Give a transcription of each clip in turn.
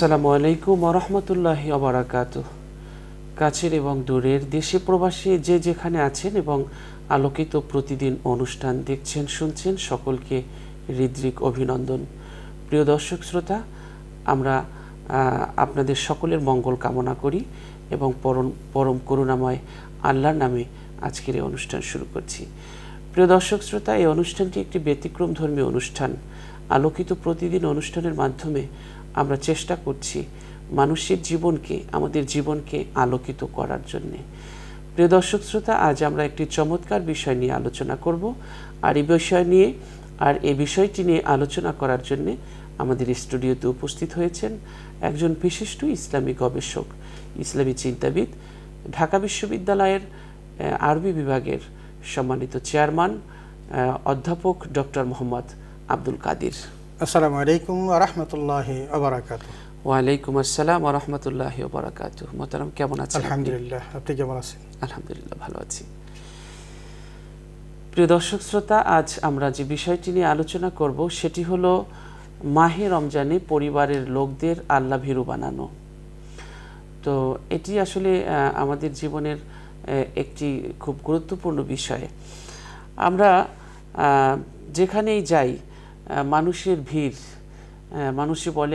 আসসালামু আলাইকুম ওয়া রাহমাতুল্লাহি ওয়া বারাকাতুহু। কাছের এবং দূরের দেশে প্রবাসী যে যেখানে আছেন এবং আলোকিত প্রতিদিন অনুষ্ঠান দেখছেন শুনছেন সকলকে হৃদ্রিক অভিনন্দন। প্রিয় দর্শক শ্রোতা, আমরা আপনাদের সকলের মঙ্গল কামনা করি এবং পরম করুণাময় আল্লাহর নামে আজকের এই অনুষ্ঠান শুরু করছি। প্রিয় দর্শক শ্রোতা, এই অনুষ্ঠানটি একটি ব্যতিক্রম ধর্মীয় অনুষ্ঠান। আলোকিত প্রতিদিন অনুষ্ঠানের মাধ্যমে আমরা চেষ্টা করছি মানুষের জীবনকে, আমাদের জীবনকে আলোকিত করার জন্যে। প্রিয় দর্শক শ্রোতা, আজ আমরা একটি চমৎকার বিষয় নিয়ে আলোচনা করব। আর এই বিষয়টি নিয়ে আলোচনা করার জন্যে আমাদের স্টুডিওতে উপস্থিত হয়েছেন একজন বিশিষ্ট ইসলামী গবেষক, ইসলামী চিন্তাবিদ, ঢাকা বিশ্ববিদ্যালয়ের আরবি বিভাগের সম্মানিত চেয়ারম্যান অধ্যাপক ডক্টর মোহাম্মদ আব্দুল কাদির। আসসালামু আলাইকুম ওয়া রাহমাতুল্লাহি ওয়া বারাকাতুহু। ওয়া আলাইকুম আসসালাম ওয়া রাহমাতুল্লাহি ওয়া বারাকাতুহু। মোহতারাম, কেমন আছেন? আলহামদুলিল্লাহ, আপনি কেমন আছেন? আলহামদুলিল্লাহ, ভালো আছি। প্রিয় দর্শক শ্রোতা, আজ আমরা যে বিষয়টি নিয়ে আলোচনা করব সেটি হলো মাহে রমজানে পরিবারের লোকদের আল্লাহ ভীরু বানানো। তো এটি আসলে আমাদের জীবনের একটি খুব গুরুত্বপূর্ণ বিষয়। আমরা যেখানেই যাই মানুষের ভিড়, মানুষে বলে,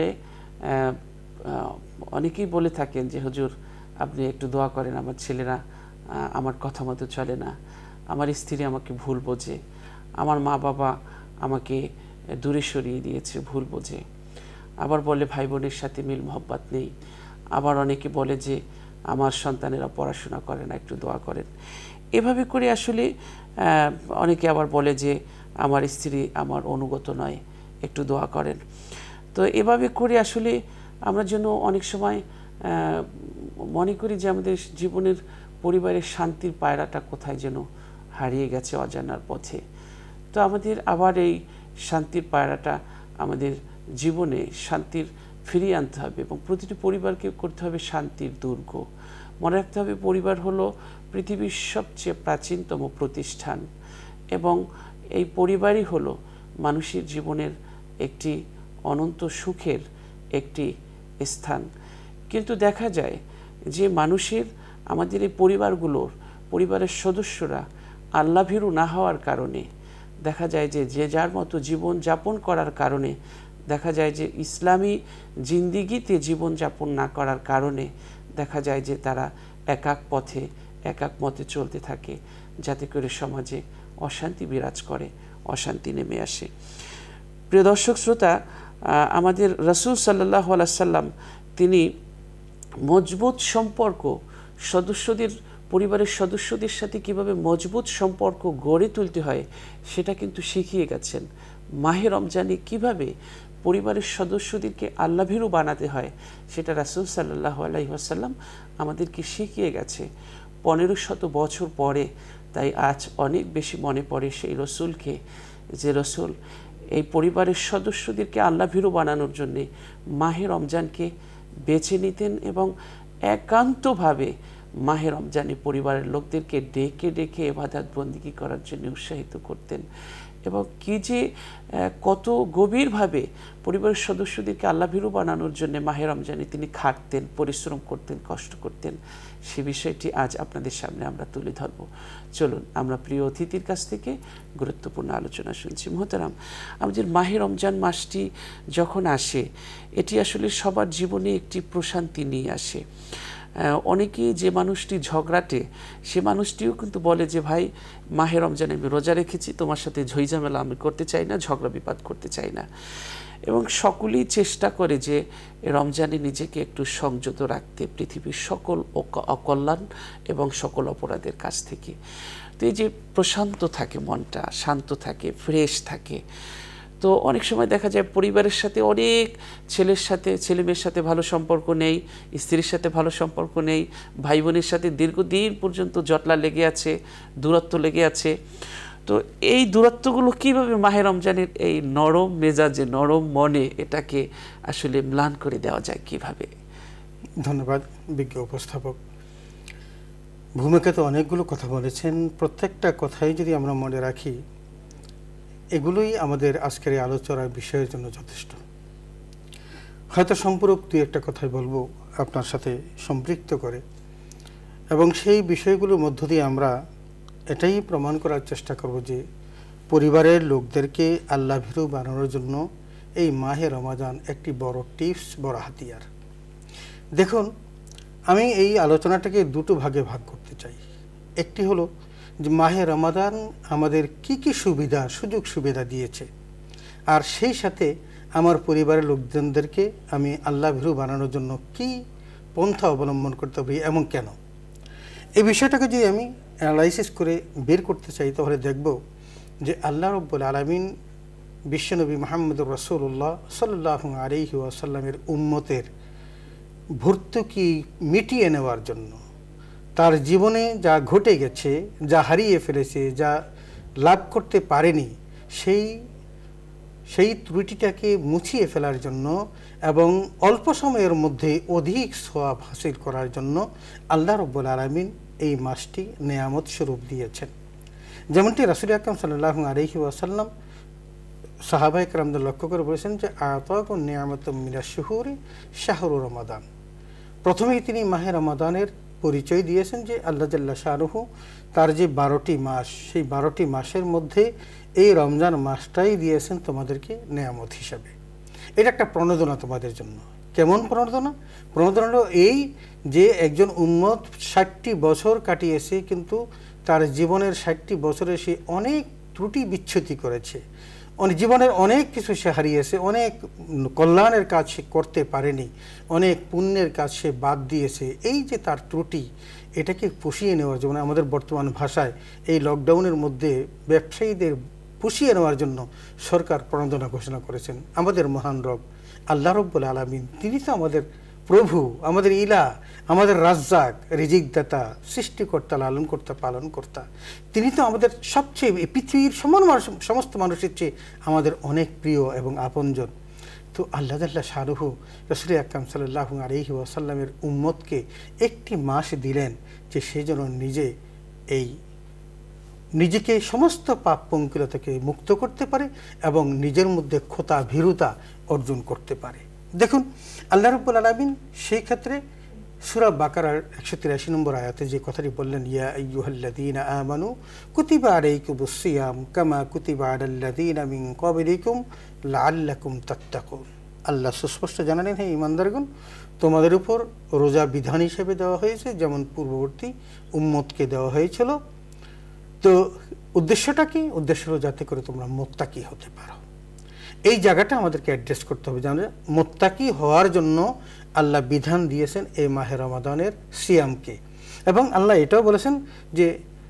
অনেকেই বলে থাকেন যে হুজুর আপনি একটু দোয়া করেন, আমার ছেলেরা আমার কথা মতো চলে না, আমার স্ত্রী আমাকে ভুল বোঝে, আমার মা বাবা আমাকে দূরে সরিয়ে দিয়েছে ভুল বোঝে। আবার বলে ভাই বোনের সাথে মিল মহব্বত নেই। আবার অনেকে বলে যে আমার সন্তানেরা পড়াশোনা করে না, একটু দোয়া করেন। এভাবে করে আসলে অনেকে আবার বলে যে আমার স্ত্রী আমার অনুগত নয়, একটু দোয়া করেন। তো এভাবে করে আসলে আমরা যেন অনেক সময় মনে করি যে আমাদের জীবনের পরিবারের শান্তির পায়রাটা কোথায় যেন হারিয়ে গেছে অজানার পথে। তো আমাদের আবার এই শান্তির পায়রাটা আমাদের জীবনে শান্তির ফিরিয়ে আনতে হবে এবং প্রতিটি পরিবারকে করতে হবে শান্তির দুর্গ। মনে রাখতে হবে পরিবার হলো পৃথিবীর সবচেয়ে প্রাচীনতম প্রতিষ্ঠান এবং এই পরিবারই হলো মানুষের জীবনের একটি অনন্ত সুখের একটি স্থান। কিন্তু দেখা যায় যে মানুষের, আমাদের এই পরিবারের সদস্যরা আল্লাহভীরু না হওয়ার কারণে দেখা যায় যে যে যার মতো জীবন যাপন করার কারণে দেখা যায় যে ইসলামী জিন্দিগিতে জীবন যাপন না করার কারণে দেখা যায় যে তারা একাক মতে চলতে থাকে, যাতে করে সমাজে অশান্তি বিরাজ করে, অশান্তি নেমে আসে। প্রিয় দর্শক শ্রোতা, আমাদের রাসূল সাল্লাল্লাহু আলাইহি সাল্লাম তিনি মজবুত সম্পর্ক পরিবারের সদস্যদের সাথে কিভাবে মজবুত সম্পর্ক গড়ে তুলতে হয় সেটা কিন্তু শিখিয়ে গেছেন। মাহে রমজানে কিভাবে পরিবারের সদস্যদেরকে আল্লাহভীরু বানাতে হয় সেটা রাসূল সাল্লাল্লাহু আলাইহি ওয়াসাল্লাম আমাদেরকে শিখিয়ে গেছে 1500 বছর পরে। তাই আজ অনেক বেশি মনে পড়ে সেই রসুলকে, যে রসুল এই পরিবারের সদস্যদেরকে আল্লাহভীরু বানানোর জন্যে মাহে রমজানকে বেছে নিতেন এবং একান্তভাবে মাহে রমজানে পরিবারের লোকদেরকে ডেকে ডেকে ইবাদত বন্দেগী করার জন্য উৎসাহিত করতেন এবং কি যে কত গভীরভাবে পরিবারের সদস্যদেরকে আল্লাহভীরু বানানোর জন্য মাহে রমজানে তিনি খাটতেন, পরিশ্রম করতেন, কষ্ট করতেন, সে বিষয়টি আজ আপনাদের সামনে আমরা তুলে ধরব। চলুন আমরা প্রিয় অতিথির কাছ থেকে গুরুত্বপূর্ণ আলোচনা শুনছি। মোহতারাম, আমাদের মাহে রমজান মাসটি যখন আসে এটি আসলে সবার জীবনে একটি প্রশান্তি নিয়ে আসে। অনেকেই যে মানুষটি ঝগড়াটে সে মানুষটিও কিন্তু বলে যে ভাই মাহে রমজানে আমি রোজা রেখেছি, তোমার সাথে ঝইঝামেলা আমি করতে চাই না, ঝগড়া বিবাদ করতে চাই না। এবং সকলেই চেষ্টা করে যে রমজানে নিজেকে একটু সংযত রাখতে পৃথিবীর সকল অকল্যাণ এবং সকল অপরাধের কাছ থেকে। তো এই যে প্রশান্ত থাকে মনটা, শান্ত থাকে, ফ্রেশ থাকে। তো অনেক সময় দেখা যায় পরিবারের সাথে অনেক ছেলে মেয়ের সাথে ভালো সম্পর্ক নেই, স্ত্রীর সাথে ভালো সম্পর্ক নেই, ভাই বোনের সাথে দীর্ঘদিন পর্যন্ত জটলা লেগে আছে, দূরত্ব লেগে আছে। তো এই দূরত্বগুলো কীভাবে মাহে রমজানের এই নরম মেজাজে, নরম মনে এটাকে আসলে ম্লান করে দেওয়া যায় কীভাবে? ধন্যবাদ বিজ্ঞ উপস্থাপক। ভূমিকাতে অনেকগুলো কথা বলেছেন, প্রত্যেকটা কথাই যদি আমরা মনে রাখি এগুলোই আমাদের আজকের এই আলোচনার বিষয়ের জন্য যথেষ্ট। হয়তো সম্পূরক দুই একটা কথাই বলবো আপনার সাথে সম্পৃক্ত করে, এবং সেই বিষয়গুলোর মধ্য দিয়ে আমরা এটাই প্রমাণ করার চেষ্টা করব যে পরিবারের লোকদেরকে আল্লাহ ভীরু বানানোর জন্য এই মাহে রমাদান একটি বড় টিপস, বড় হাতিয়ার। দেখুন, আমি এই আলোচনাটাকে দুটো ভাগে ভাগ করতে চাই। একটি হলো যে মাহে রমাদান আমাদের কি কি সুবিধা, সুযোগ সুবিধা দিয়েছে, আর সেই সাথে আমার পরিবারের লোকজনদেরকে আমি আল্লাহ ভীরু বানানোর জন্য কি পন্থা অবলম্বন করতে পারি এবং কেন। এই বিষয়টাকে যদি আমি অ্যানালাইসিস করে বের করতে চাই, তাহলে দেখব যে আল্লাহ রাব্বুল আলামিন বিশ্বনবী মুহাম্মদুর রাসূলুল্লাহ সাল্লাল্লাহু আলাইহি ওয়াসাল্লামের উম্মতের ভর্তুকি মিটিয়ে নেওয়ার জন্য, তার জীবনে যা ঘটে গেছে, যা হারিয়ে ফেলেছে, যা লাভ করতে পারেনি, সেই ত্রুটিটাকে মুছিয়ে ফেলার জন্য এবং অল্প সময়ের মধ্যে অধিক সওয়াব হাসিল করার জন্য আল্লাহ রাব্বুল আলামিন এই মাসটি নেয়ামত স্বরূপ দিয়েছেন। যেমনটি রাসূল আকরাম সাল্লাল্লাহু আলাইহি ওয়াসাল্লাম সাহাবায়ে কেরামদের লক্ষ্য করে বলেছেন যে আতাকুম নিয়ামাতুম মিনাশ শুহুরি শাহরু রমাদান। প্রথমেই তিনি মাহে রমাদানের পরিচয় দিয়েছেন যে আল্লাহ জাল্লা শাহরুহু তার যে 12টি মাস, সেই 12টি মাসের মধ্যে এই রমজান মাসটাই দিয়েছেন তোমাদেরকে নেয়ামত হিসাবে। এটা একটা প্রণোদনা তোমাদের জন্য। কেমন প্রণোদনা? প্রণোদনা হলো এই যে একজন উম্মত 60টি বছর কাটিয়েছে, কিন্তু তার জীবনের 60টি বছরে সে অনেক ত্রুটি বিচ্ছুতি করেছে, জীবনের অনেক কিছু সে হারিয়েছে, অনেক কল্যাণের কাজ সে করতে পারেনি, অনেক পুণ্যের কাজ সে বাদ দিয়েছে। এই যে তার ত্রুটি, এটাকে পুষিয়ে নেওয়ার জন্য, আমাদের বর্তমান ভাষায় এই লকডাউনের মধ্যে ব্যবসায়ীদের পুষিয়ে নেওয়ার জন্য সরকার প্রণোদনা ঘোষণা করেছেন। আমাদের মহান রব আল্লাহ রাব্বুল আলামিন, তিনি তো আমাদের প্রভু, আমাদের ইলা, আমাদের রাজ্জাক, রিজিকদাতা, সৃষ্টিকর্তা, লালনকর্তা, পালনকর্তা। তিনি তো আমাদের সবচেয়ে, পৃথিবীর সমস্ত মানুষের চেয়ে আমাদের অনেক প্রিয় এবং আপনজন। তো আল্লাহ তাআলা শাহরুহু রাসূল আকরাম সাল্লাল্লাহু আলাইহি ওয়াসাল্লামের উম্মতকে একটি মাস দিলেন যে সে যেন নিজেকে সমস্ত পাপ পঙ্কিলতা থেকে মুক্ত করতে পারে এবং নিজের মধ্যে খোতা ভীরুতা অর্জন করতে পারে। দেখুন, আল্লাহ রাব্বুল আলামিন সেই ক্ষেত্রে সূরা বাকারার 183 নম্বর আয়াতে যে কথাটি বললেন, ইয়া আইয়ুহাল্লাযীনা আমানু কুতিবা আলাইকুমুস সিয়াম কামা কুতিবা আলাল্লাযীনা মিন ক্বাবলিকুম লাআল্লাকুম তাত্তাকুন। আল্লাহ সুস্পষ্ট জানালেন, হে ঈমানদারগণ, তোমাদের উপর রোজা বিধান হিসেবে দেওয়া হয়েছে যেমন পূর্ববর্তী উম্মতকে দেওয়া হয়েছিল। তো উদ্দেশ্যটা কি? উদ্দেশ্য হলো যাতে করে তোমরা মুত্তাকি হতে পারো। এই জায়গাটা আমাদেরকে অ্যাড্রেস করতে হবে, জানো, মুত্তাকি হওয়ার জন্য আল্লাহ বিধান দিয়েছেন এই মাহে রমাদানের সিয়ামকে। এবং আল্লাহ এটাও বলেছেন যে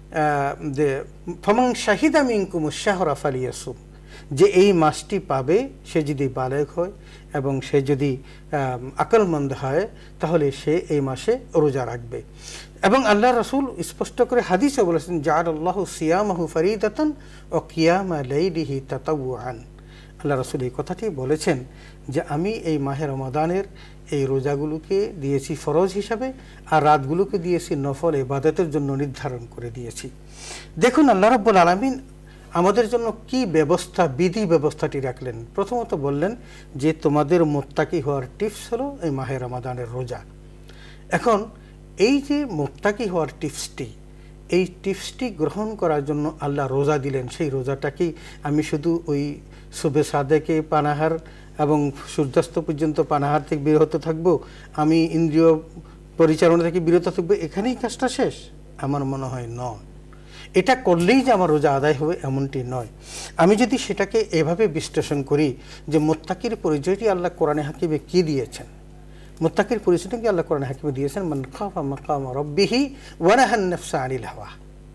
ফামান শাহিদা মিনকুমুশ শাহরা ফালিয়াসুম, যে এই মাসটি পাবে সে যদি বালেগ হয় এবং সে যদি আকলমন্দ হয়, তাহলে সে এই মাসে রোজা রাখবে। এবং আল্লাহ রাসূল স্পষ্ট করে হাদিসে বলেছেন, জাআলাল্লাহু সিয়ামাহু ফারিদাতান ওয়া কিয়ামা লাইলিহি তাতাওয়ুআন। আল্লাহ রাসূল এই কথাটি বলেছেন যে আমি এই মাহে রমাদানের এই রোজাগুলোকে দিয়েছি ফরজ হিসাবে, আর রাতগুলোকে দিয়েছি নফল ইবাদতের জন্য নির্ধারণ করে দিয়েছি। দেখুন আল্লাহ রাব্বুল আলামিন আমাদের জন্য কি ব্যবস্থা, বিধি ব্যবস্থাটি রাখলেন। প্রথমত বললেন যে তোমাদের মুত্তাকি হওয়ার টিপস হলো এই মাহে রমাদানের রোজা। এখন এই যে মুত্তাকি হওয়ার টিপসটি, এই টিপসটি গ্রহণ করার জন্য আল্লাহ রোজা দিলেন। সেই রোজাটা কি আমি শুধু ওই সুবে সাদেকে পানাহার এবং সূর্যাস্ত পর্যন্ত পানাহার থেকে বিরত থাকবো, আমি ইন্দ্রিয় পরিচালনা থেকে বিরত থাকবো, এখানেই কাজটা শেষ? আমার মনে হয় নয়। এটা করলেই যে আমার রোজা আদায় হবে এমনটি নয়। আমি যদি সেটাকে এভাবে বিশ্লেষণ করি যে মুত্তাকির পরিচয়টি আল্লাহ কোরআনে হাকিমে কি দিয়েছেন, মুত্তাকির পরিচয়টি কি আল্লাহ কোরআনে হাকিমে দিয়েছেন, মান খাফা মাকামা রাব্বিহি ওয়া নাহান নাফসা আনিল হাওয়া,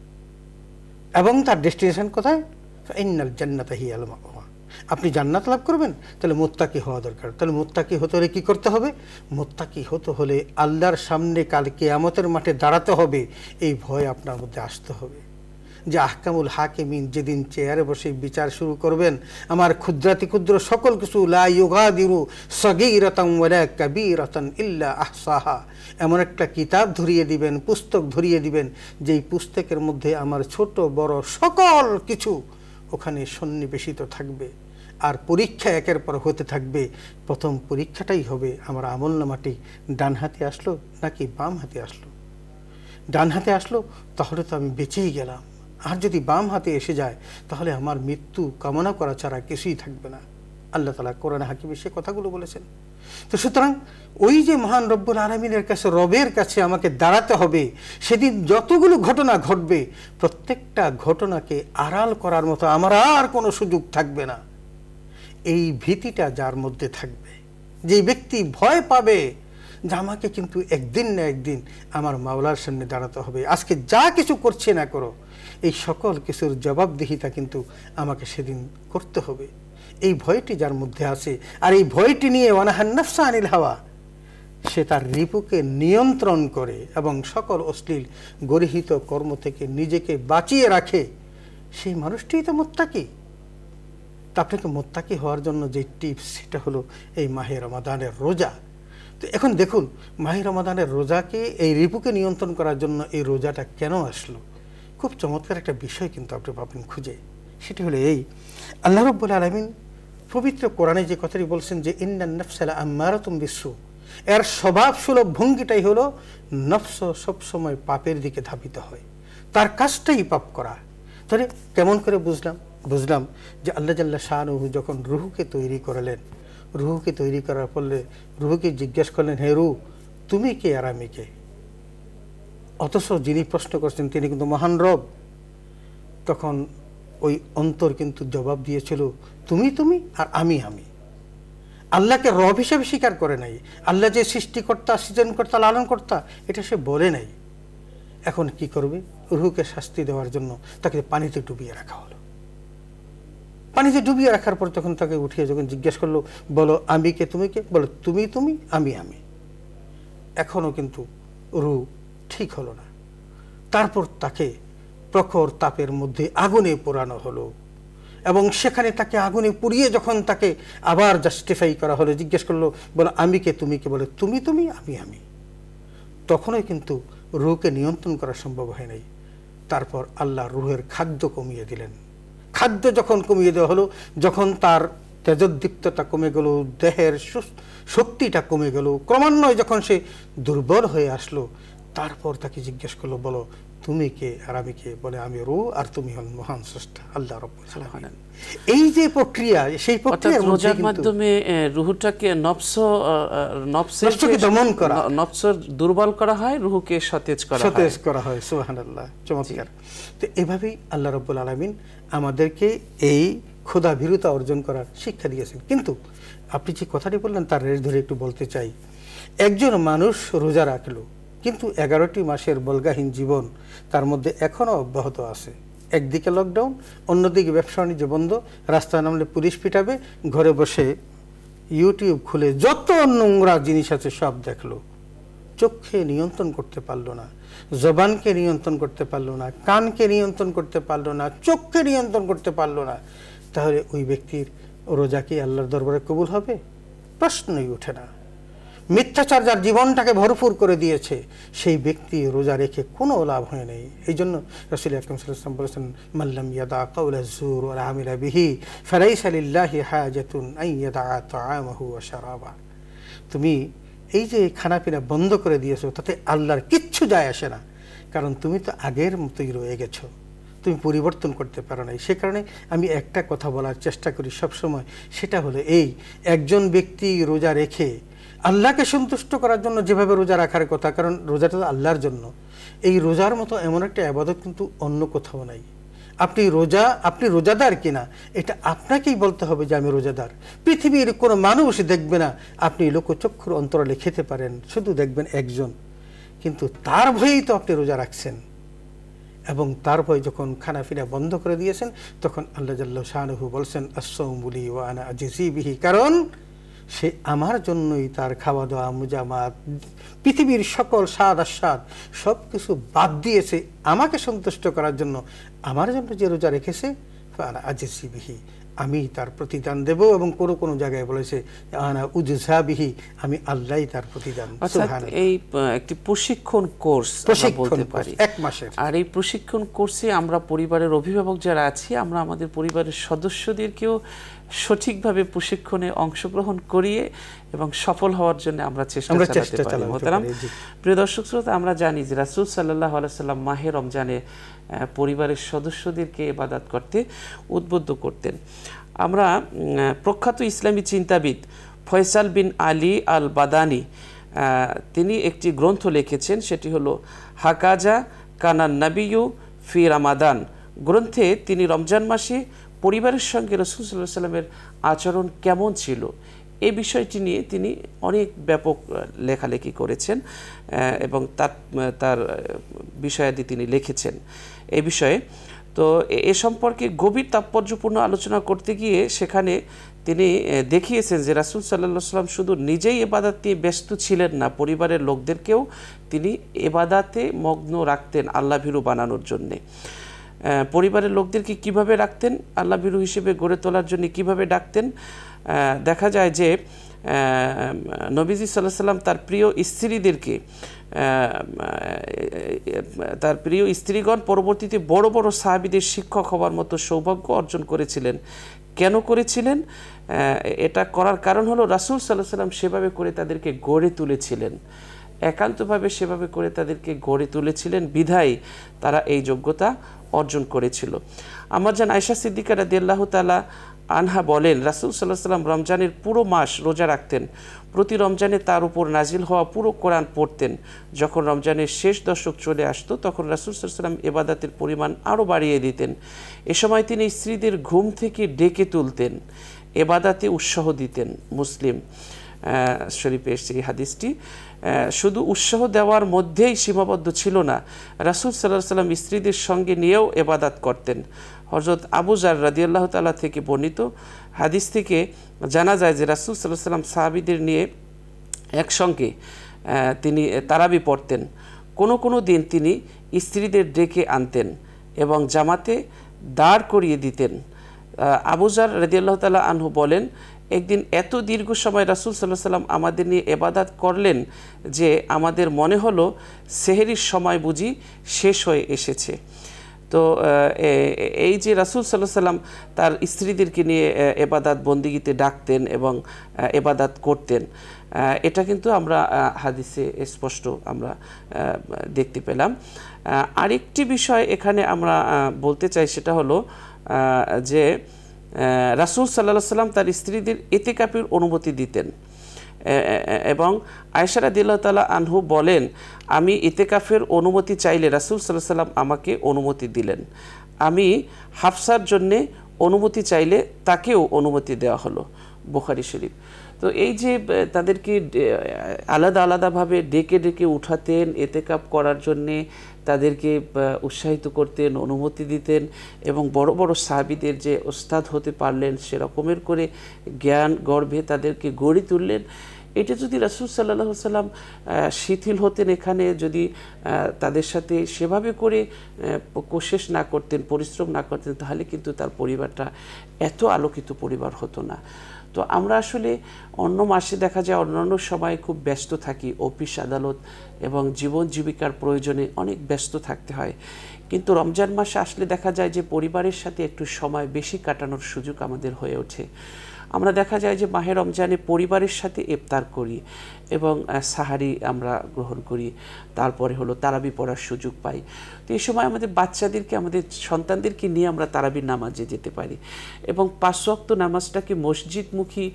এবং তার ডেস্টিনেশন কোথায়? ফাইনাল জান্নাতা হিয়াল মাওয়া। আপনি জান্নাত লাভ করবেন, তাহলে মুত্তাকি হওয়া দরকার। তাহলে মুত্তাকি হতে হলে কি করতে হবে? মুত্তাকি হতে হলে আল্লাহর সামনে কাল কিয়ামতের মাঠে দাঁড়াতে হবে, এই ভয় আপনার মধ্যে আসতে হবে যে আহকামুল হাকিমিন যেদিন চেয়ারে বসে বিচার শুরু করবেন, আমার ক্ষুদ্রাতি ক্ষুদ্র সকল কিছু লা ইউগাদিরু সগীরাতান ওয়ালা কাবীরাতান ইল্লা আহসাহা, এমন একটা কিতাব ধরিয়ে দিবেন, পুস্তক ধরিয়ে দিবেন, যেই পুস্তকের মধ্যে আমার ছোট বড় সকল কিছু ওখানে সন্নিবেশিত থাকবে। আর পরীক্ষা একের পর হতে থাকবে। প্রথম পরীক্ষাটাই হবে আমার আমলনামাটি ডান হাতে আসলো নাকি বাম হাতে আসলো। ডান হাতে আসলো তাহলে তো আমি বেঁচেই গেলাম, আর যদি বাম হাতে এসে যায় তাহলে আমার মৃত্যু কামনা করা ছাড়া কিছুই থাকবে না। আল্লাহ তাআলা কোরআনে হাকিমে সে কথাগুলো বলেছেন। তো সুতরাং ওই যে মহান রব্বুল আলামিনের কাছে, রবের কাছে আমাকে দাঁড়াতে হবে, সেদিন যতগুলো ঘটনা ঘটবে প্রত্যেকটা ঘটনাকে আড়াল করার মতো আমার আর কোনো সুযোগ থাকবে না। এই ভীতিটা যার মধ্যে থাকবে, যে ব্যক্তি ভয় পাবে যে আমাকে কিন্তু একদিন না একদিন আমার মাওলার সামনে দাঁড়াতে হবে, আজকে যা কিছু করছে না করো এই সকল কিছুর জবাবদিহিতা কিন্তু আমাকে সেদিন করতে হবে, এই ভয়টি যার মধ্যে আছে, আর এই ভয়টি নিয়ে ওয়ানাহান নাফসা আনিল হাওয়া, সে তার রিপুকে নিয়ন্ত্রণ করে এবং সকল অশ্লীল গর্হিত কর্ম থেকে নিজেকে বাঁচিয়ে রাখে, সেই মানুষটিই তো মুত্তাকি। তা আপনাকে মুত্তাকি হওয়ার জন্য যে টিপস, সেটা হলো এই মাহে রমাদানের রোজা। তো এখন দেখুন, মাহে রমাদানের রোজাকে, এই রিপুকে নিয়ন্ত্রণ করার জন্য এই রোজাটা কেন আসলো। খুব চমৎকার একটা বিষয় কিন্তু আপনি পাবেন খুঁজে। সেটি হলো এই, আল্লাহ রাব্বুল আলামিন পবিত্র কোরআনে যে কথাটি বলছেন যে ইন্নান নাফসা লাআম্মারাতুম বিসসু, এর স্বভাবসুলভ ভঙ্গিটাই হলো নফস সবসময় পাপের দিকে ধাবিত হয়, তার কাজটাই পাপ করা। তাহলে কেমন করে বুঝলাম যে আল্লাহ জাল্লা শাআনুহু যখন রুহকে তৈরি করলেন, রুহকে তৈরি করার ফলে রুহকে জিজ্ঞেস করলেন, হে রুহ তুমি কে আর আমি কে? অথচ যিনি প্রশ্ন করছেন তিনি কিন্তু মহান রব। তখন ওই অন্তর কিন্তু জবাব দিয়েছিল তুমি তুমি আর আমি আমি। আল্লাহকে রব হিসেবে স্বীকার করে নাই, আল্লাহ যে সৃষ্টিকর্তা, সৃজনকর্তা, লালনকর্তা এটা সে বলে নাই। এখন কি করবে? রুহকে শাস্তি দেওয়ার জন্য তাকে পানিতে ডুবিয়ে রাখা হলো। পানিতে ডুবিয়ে রাখার পর তখন তাকে উঠিয়ে যখন জিজ্ঞেস করলো, বলো আমি কে তুমি কে? বলো তুমি তুমি আমি আমি। এখনো কিন্তু রুহ ঠিক হলো না। তারপর তাকে প্রখর তাপের মধ্যে আগুনে পোড়ানো হলো এবং সেখানে তাকে আগুনে পুড়িয়ে যখন তাকে আবার জাস্টিফাই করা হলো, জিজ্ঞেস করলো বলো আমি কে তুমি কে? বলে তুমি তুমি আমি আমি। তখনই কিন্তু রুহকে নিয়ন্ত্রণ করা সম্ভব হয় নাই। তারপর আল্লাহ রুহের খাদ্য কমিয়ে দিলেন। খাদ্য যখন কমিয়ে দেওয়া হলো, যখন তার তেজোদ্দীপ্ততা কমে গেল, দেহের শক্তিটা কমে গেল, ক্রমান্বয়ে যখন সে দুর্বল হয়ে আসলো, তারপর তাকে জিজ্ঞেস করলো বলো তুমি কে আর আমি কে? বলে আমি রূহ আর তুমি হল মহান স্রষ্টা আল্লাহ রাব্বুল আলামিন। এই যে প্রক্রিয়া, সেই প্রক্রিয়ার রোজার মাধ্যমে রুহটাকে নফসকে দমন করা, নফস দুর্বল করা হয়, রুহকে সতেজ করা হয়। সুবহানাল্লাহ, চমৎকার। তো এভাবেই আল্লাহ রাব্বুল আলামিন আমাদেরকে এই ক্ষুধাভীরতা অর্জন করার শিক্ষা দিয়েছেন। কিন্তু আপনি যে কথাটি বললেন তার রেশ ধরে একটু বলতে চাই। একজন মানুষ রোজা রাখলো, কিন্তু 11টি মাসের বলগাহীন জীবন তার মধ্যে এখনও অব্যাহত আছে। একদিকে লকডাউন, অন্যদিকে ব্যবসা বাণিজ্য বন্ধ, রাস্তায় নামলে পুলিশ পিটাবে, ঘরে বসে ইউটিউব খুলে যত নোংরা জিনিস আছে সব দেখলো। চোখকে নিয়ন্ত্রণ করতে পারলো না, জবানকে নিয়ন্ত্রণ করতে পারলো না, কানকে নিয়ন্ত্রণ করতে পারলো না, চোখকে নিয়ন্ত্রণ করতে পারলো না। তাহলে ওই ব্যক্তির রোজা কি আল্লাহর দরবারে কবুল হবে? প্রশ্নই ওঠে না। মিথ্যাচার যার জীবনটাকে ভরপুর করে দিয়েছে, সেই ব্যক্তি রোজা রেখে কোনো লাভ হয় নাই। এই জন্য রাসূল আকরাম সাল্লাল্লাহু আলাইহি ওয়াসাল্লাম বলেছেন, মান লাম ইয়াদা কাওলা যুর ওয়া আমিলা বিহি ফালাইসা লিল্লাহি হাজাতুন আন ইয়াদা তাআমাহু ওয়া শারাবা। তুমি এই যে খানাপিনা বন্ধ করে দিয়েছো, তাতে আল্লাহর কিচ্ছু যায় আসে না, কারণ তুমি তো আগের মতোই রয়ে গেছো, তুমি পরিবর্তন করতে পারো নাই। সে কারণে আমি একটা কথা বলার চেষ্টা করি সবসময়, সেটা হলো এই, একজন ব্যক্তি রোজা রেখে আল্লাহকে সন্তুষ্ট করার জন্য যেভাবে রোজা রাখার কথা, কারণ রোজাটা তো আল্লাহর জন্য, এই রোজার মতো এমন একটা ইবাদত কিন্তু অন্য কোথাও নাই। আপনি রোজাদার কিনা এটা আপনাকেই বলতে হবে যে আমি রোজাদার। পৃথিবীর কোনো মানুষ দেখবে না। আপনি লোকচক্ষুর অন্তরালে খেতে পারেন, শুধু দেখবেন একজন, কিন্তু তার ভয়েই তো আপনি রোজা রাখছেন। এবং তার ভয়ে যখন খানাফিনা বন্ধ করে দিয়েছেন, তখন আল্লাহ জাল্লা শানুহু বলছেন আস-সাওমু লি ওয়া আনা আজজি বিহি, কারণ সে আমার জন্যই তার খাওয়া দাওয়া, মুজামাত, পৃথিবীর সকল স্বাদ আস্বাদ সব কিছু বাদ দিয়েছে আমাকে সন্তুষ্ট করার জন্য। আমার জন্য যে রোজা রেখেছে আনা আজজি বিহি, আমি তার প্রতিদান দেব। এবং কোনো কোনো জায়গায় বলেছে আনা উজজা বিহি, আমি আল্লাহই তার প্রতিদান। এই একটি প্রশিক্ষণ কোর্স বলতে পারি, 1 মাসের। আর এই প্রশিক্ষণ কোর্সে আমরা পরিবারের অভিভাবক যারা আছি, আমরা আমাদের পরিবারের সদস্যদেরকেও সঠিকভাবে প্রশিক্ষণে অংশগ্রহণ করিয়ে এবং সফল হওয়ার জন্য আমরা চেষ্টা চালাতে পারি। মোহতারাম প্রিয় দর্শক শ্রোতা, আমরা জানি যে রাসূল সাল্লাল্লাহু আলাইহি সাল্লাম মাহে রমজানে পরিবারের সদস্যদেরকে ইবাদত করতে উদ্বুদ্ধ করতেন। আমরা প্রখ্যাত ইসলামী চিন্তাবিদ ফয়সাল বিন আলী আল বাদানি তিনি একটি গ্রন্থ লিখেছেন, সেটি হলো হাকাজা কানান নাবিয়্যু ফি রামাদান। গ্রন্থে তিনি রমজান মাসে পরিবারের সঙ্গে রাসূল সাল্লাল্লাহু আলাইহি সাল্লামের আচরণ কেমন ছিল এই বিষয়টি নিয়ে তিনি অনেক ব্যাপক লেখালেখি করেছেন এবং তার বিষয়াদি তিনি লিখেছেন এই বিষয়ে। তো এ সম্পর্কে গভীর তাৎপর্যপূর্ণ আলোচনা করতে গিয়ে সেখানে তিনি দেখিয়েছেন যে রাসূল সাল্লাল্লাহু আলাইহি সাল্লাম শুধু নিজেই ইবাদত নিয়ে ব্যস্ত ছিলেন না, পরিবারের লোকদেরকেও তিনি ইবাদতে মগ্ন রাখতেন আল্লাহ ভীরু বানানোর জন্যে। পরিবারের লোকদেরকে কিভাবে রাখতেন, আল্লাহ ভীরু হিসেবে গড়ে তোলার জন্য কিভাবে ডাকতেন, দেখা যায় যে নবীজি সাল্লাল্লাহু আলাইহি সাল্লাম তার প্রিয় স্ত্রীগণ পরবর্তীতে বড় বড় সাহাবীদের শিক্ষক হওয়ার মতো সৌভাগ্য অর্জন করেছিলেন। কেন করেছিলেন? এটা করার কারণ হলো রাসূল সাল্লাল্লাহু আলাইহি সাল্লাম সেভাবে করে তাদেরকে গড়ে তুলেছিলেন, একান্তভাবে সেভাবে করে তাদেরকে গড়ে তুলেছিলেন, বিধায় তারা এই যোগ্যতা অর্জন করেছিল। আমার জান আয়েশা সিদ্দিকা রাদিয়াল্লাহু তাআলা আনহা বলেন, রাসূল সাল্লাল্লাহু আলাইহি সাল্লাম রমজানের পুরো মাস রোজা রাখতেন। প্রতি রমজানে তার উপর নাজিল হওয়া পুরো কোরআন পড়তেন। যখন রমজানের শেষ দশক চলে আসতো তখন রাসূল সাল্লাল্লাহু আলাইহি সাল্লাম ইবাদতের পরিমাণ আরও বাড়িয়ে দিতেন। এ সময় তিনি স্ত্রীদের ঘুম থেকে ডেকে তুলতেন, ইবাদতে উৎসাহ দিতেন। মুসলিম শরীফে এসেছে এই হাদিসটি। শুধু উৎসাহ দেওয়ার মধ্যেই সীমাবদ্ধ ছিল না, রাসূল সাল্লাল্লাহু আলাইহি সাল্লাম স্ত্রীদের সঙ্গে নিয়েও ইবাদত করতেন। হযরত আবু যার রাদিয়াল্লাহু তাআলা থেকে বর্ণিত হাদিস থেকে জানা যায় যে রাসূল সাল্লাল্লাহু আলাইহি সাল্লাম সাহাবীদের নিয়ে একসঙ্গে তিনি তারাবি পড়তেন। কোনো দিন তিনি স্ত্রীদের ডেকে আনতেন এবং জামাতে দাঁড় করিয়ে দিতেন। আবু যার রাদিয়াল্লাহু তাআলা আনহু বলেন, একদিন এত দীর্ঘ সময় রাসূল সাল্লাল্লাহু আলাইহি সাল্লাম আমাদের নিয়ে ইবাদত করলেন যে আমাদের মনে হলো সেহরির সময় বুঝি শেষ হয়ে এসেছে। তো এই যে রাসূল সাল্লাল্লাহু আলাইহি সাল্লাম তার স্ত্রীদেরকে নিয়ে ইবাদত বন্দিগিতে ডাকতেন এবং ইবাদত করতেন, এটা কিন্তু আমরা হাদিসে স্পষ্ট আমরা দেখতে পেলাম। আরেকটি বিষয় এখানে আমরা বলতে চাই, সেটা হলো যে রাসূল সাল্লাল্লাহু আলাইহি সাল্লাম তার স্ত্রীদের ইতিকাফের অনুমতি দিতেন এবং আয়েশা রাদিয়াল্লাহু তাআলা আনহু বলেন, আমি ইতিকাফের অনুমতি চাইলে রাসূল সাল্লাল্লাহু আলাইহি সাল্লাম আমাকে অনুমতি দিলেন। আমি হাফসার জন্যে অনুমতি চাইলে তাকেও অনুমতি দেওয়া হলো। বুখারী শরীফ। তো এই যে তাদেরকে আলাদা আলাদাভাবে ডেকে ডেকে উঠাতেন ইতিকাফ করার জন্যে, তাদেরকে উৎসাহিত করতেন, অনুমতি দিতেন এবং বড় বড় সাহাবীদের যে ওস্তাদ হতে পারলেন সেরকমের করে জ্ঞান গর্ভে তাদেরকে গড়ে তুললেন। এটা যদি রাসূল সাল্লাল্লাহু আলাইহি সাল্লাম শিথিল হতেন, এখানে যদি তাদের সাথে সেভাবে করে কোশিশ না করতেন, পরিশ্রম না করতেন, তাহলে কিন্তু তার পরিবারটা এত আলোকিত পরিবার হতো না। তো আমরা আসলে অন্য মাসে দেখা যায় অন্যান্য সময় খুব ব্যস্ত থাকি, অফিস আদালত এবং জীবন জীবিকার প্রয়োজনে অনেক ব্যস্ত থাকতে হয়, কিন্তু রমজান মাসে আসলে দেখা যায় যে পরিবারের সাথে একটু সময় বেশি কাটানোর সুযোগ আমাদের হয়ে ওঠে। আমরা দেখা যায় যে মাহে রমজানে পরিবারের সাথে ইফতার করি এবং সাহারি আমরা গ্রহণ করি, তারপরে হলো তারাবি পড়ার সুযোগ পাই। তো এই সময় আমাদের বাচ্চাদেরকে, আমাদের সন্তানদেরকে নিয়ে আমরা তারাবির নামাজে যেতে পারি এবং 5 ওয়াক্ত নামাজটাকে মসজিদমুখী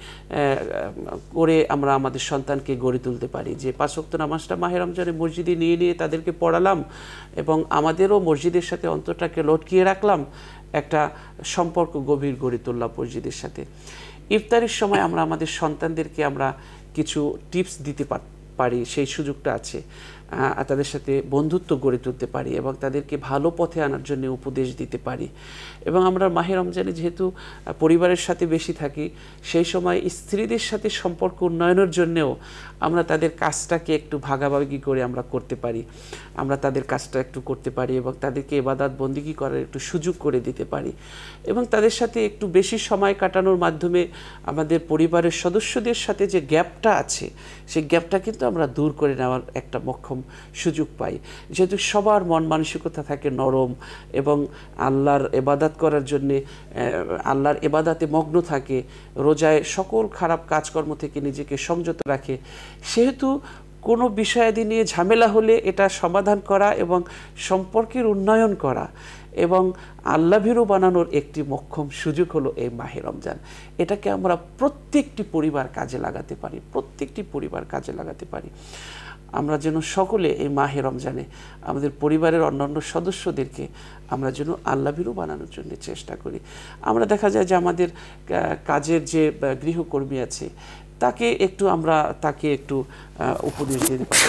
করে আমরা আমাদের সন্তানকে গড়ে তুলতে পারি। যে 5 ওয়াক্ত নামাজটা মাহে রমজানে মসজিদে নিয়ে নিয়ে তাদেরকে পড়ালাম এবং আমাদেরও মসজিদের সাথে অন্তরটাকে লটকিয়ে রাখলাম, একটা সম্পর্ক গভীর গড়ে তুললাম মসজিদের সাথে। ইফতারের সময় আমরা আমাদের সন্তানদেরকে আমরা কিছু টিপস দিতে পারি, সেই সুযোগটা আছে। তাদের সাথে বন্ধুত্ব গড়ে তুলতে পারি এবং তাদেরকে ভালো পথে আনার জন্য উপদেশ দিতে পারি। এবং আমরা মাহে রমজানে যেহেতু পরিবারের সাথে বেশি থাকি, সেই সময় স্ত্রীদের সাথে সম্পর্ক উন্নয়নের জন্যেও আমরা তাদের কাজটাকে একটু ভাগাভাগি করে আমরা করতে পারি, আমরা তাদের কাজটা একটু করতে পারি এবং তাদেরকে ইবাদত বন্দেগী করার একটু সুযোগ করে দিতে পারি এবং তাদের সাথে একটু বেশি সময় কাটানোর মাধ্যমে আমাদের পরিবারের সদস্যদের সাথে যে গ্যাপটা আছে সেই গ্যাপটা কিন্তু আমরা দূর করে নেওয়ার একটা মোক্ষম এরকম সুযোগ পাই, যেহেতু সবার মন মানসিকতা থাকে নরম এবং আল্লাহর ইবাদত করার জন্যে আল্লাহর ইবাদতে মগ্ন থাকে, রোজায় সকল খারাপ কাজকর্ম থেকে নিজেকে সংযত রাখে, সেহেতু কোনো বিষয়াদি নিয়ে ঝামেলা হলে এটা সমাধান করা এবং সম্পর্কের উন্নয়ন করা এবং আল্লাভীরু বানানোর একটি মোক্ষম সুযোগ হলো এই মাহে রমজান। এটাকে আমরা প্রত্যেকটি পরিবার কাজে লাগাতে পারি, প্রত্যেকটি পরিবার কাজে লাগাতে পারি। আমরা যেন সকলে এই মাহে রমজানে আমাদের পরিবারের অন্যান্য সদস্যদেরকে আমরা যেন আল্লাভীরু বানানোর জন্য চেষ্টা করি। আমরা দেখা যায় যে আমাদের কাজের যে গৃহকর্মী আছে তাকে একটু উপদেশ দিতে পারি।